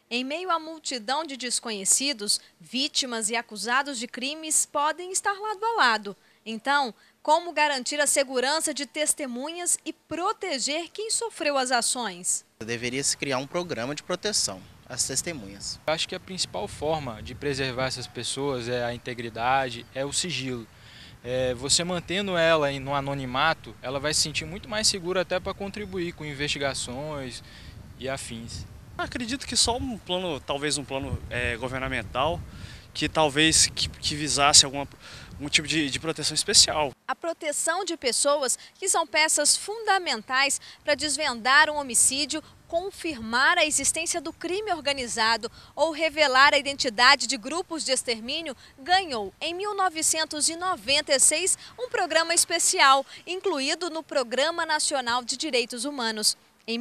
Em meio à multidão de desconhecidos, vítimas e acusados de crimes podem estar lado a lado. Então, como garantir a segurança de testemunhas e proteger quem sofreu as ações? Deveria se criar um programa de proteção às testemunhas. Eu acho que a principal forma de preservar essas pessoas é a integridade, é o sigilo. Você mantendo ela no anonimato, ela vai se sentir muito mais segura até para contribuir com investigações e afins. Acredito que só um plano, talvez um plano governamental, que talvez que visasse algum tipo de proteção especial. A proteção de pessoas que são peças fundamentais para desvendar um homicídio, confirmar a existência do crime organizado ou revelar a identidade de grupos de extermínio, ganhou, em 1996, um programa especial, incluído no Programa Nacional de Direitos Humanos. Em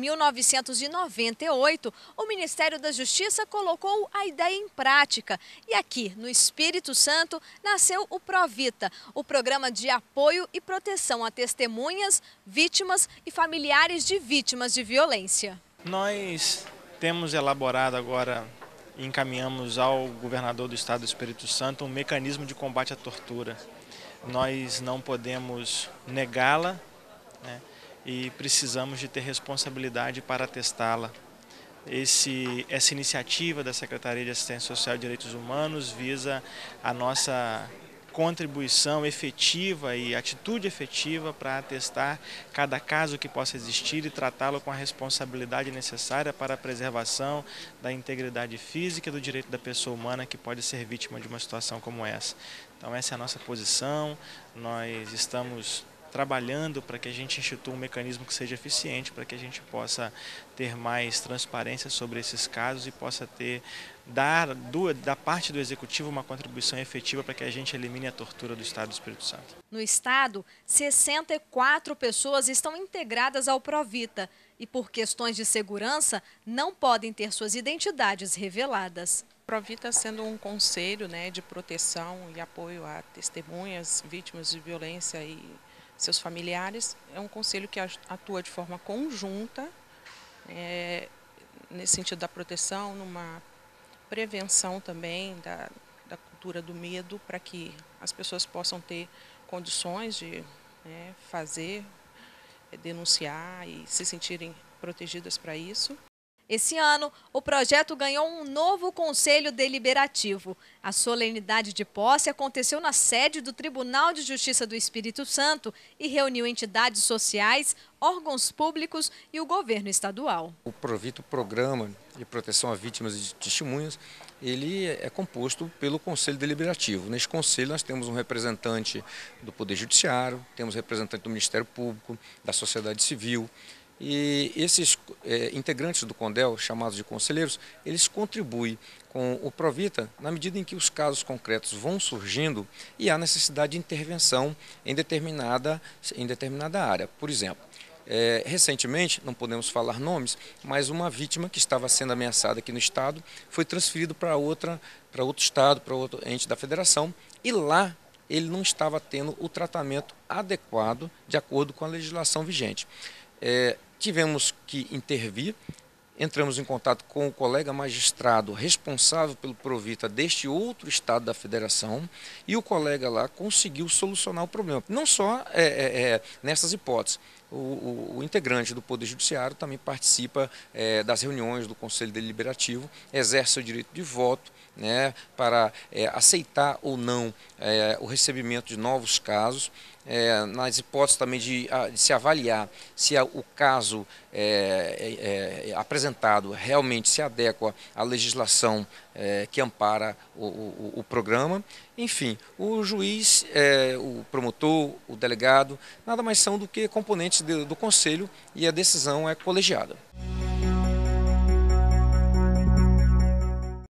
1998, o Ministério da Justiça colocou a ideia em prática e aqui, no Espírito Santo, nasceu o Provita, o programa de apoio e proteção a testemunhas, vítimas e familiares de vítimas de violência. Nós temos elaborado agora e encaminhamos ao governador do estado do Espírito Santo um mecanismo de combate à tortura. Nós não podemos negá-la, né? E precisamos de ter responsabilidade para atestá-la. Essa iniciativa da Secretaria de Assistência Social e Direitos Humanos visa a nossa contribuição efetiva e atitude efetiva para atestar cada caso que possa existir e tratá-lo com a responsabilidade necessária para a preservação da integridade física e do direito da pessoa humana que pode ser vítima de uma situação como essa. Então essa é a nossa posição, nós estamos trabalhando para que a gente institua um mecanismo que seja eficiente, para que a gente possa ter mais transparência sobre esses casos e possa dar da parte do Executivo uma contribuição efetiva para que a gente elimine a tortura do Estado do Espírito Santo. No estado, 64 pessoas estão integradas ao Provita e, por questões de segurança, não podem ter suas identidades reveladas. Provita sendo um conselho, de proteção e apoio a testemunhas, vítimas de violência e seus familiares, é um conselho que atua de forma conjunta, nesse sentido da proteção, numa prevenção também da cultura do medo, para que as pessoas possam ter condições de fazer, denunciar e se sentirem protegidas para isso. Esse ano, o projeto ganhou um novo Conselho Deliberativo. A solenidade de posse aconteceu na sede do Tribunal de Justiça do Espírito Santo e reuniu entidades sociais, órgãos públicos e o governo estadual. O Provita, o Programa de Proteção a Vítimas e Testemunhas, ele é composto pelo Conselho Deliberativo. Neste conselho nós temos um representante do Poder Judiciário, temos representante do Ministério Público, da sociedade civil. E esses integrantes do CONDEL, chamados de conselheiros, eles contribuem com o Provita na medida em que os casos concretos vão surgindo e há necessidade de intervenção em determinada área. Por exemplo, recentemente, não podemos falar nomes, mas uma vítima que estava sendo ameaçada aqui no estado foi transferido para outro estado, para outro ente da federação, e lá ele não estava tendo o tratamento adequado de acordo com a legislação vigente. Tivemos que intervir, entramos em contato com o colega magistrado responsável pelo Provita deste outro estado da federação e o colega lá conseguiu solucionar o problema. Não só nessas hipóteses, o integrante do Poder Judiciário também participa das reuniões do Conselho Deliberativo, exerce o direito de voto, para aceitar ou não o recebimento de novos casos, nas hipóteses também de se avaliar se o caso apresentado realmente se adequa à legislação que ampara o programa. Enfim, o juiz, o promotor, o delegado, nada mais são do que componentes do conselho e a decisão é colegiada.